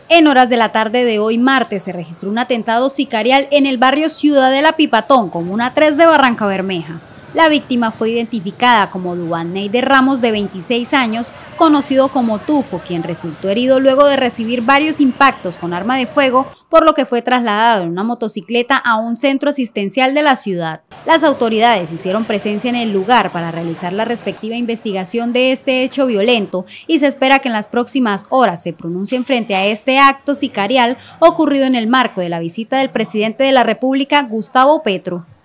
En horas de la tarde de hoy martes se registró un atentado sicarial en el barrio Ciudadela Pipatón, comuna 3 de Barrancabermeja. La víctima fue identificada como Duván Neider Ramos, de 26 años, conocido como Tufo, quien resultó herido luego de recibir varios impactos con arma de fuego, por lo que fue trasladado en una motocicleta a un centro asistencial de la ciudad. Las autoridades hicieron presencia en el lugar para realizar la respectiva investigación de este hecho violento y se espera que en las próximas horas se pronuncien frente a este acto sicarial ocurrido en el marco de la visita del presidente de la República, Gustavo Petro.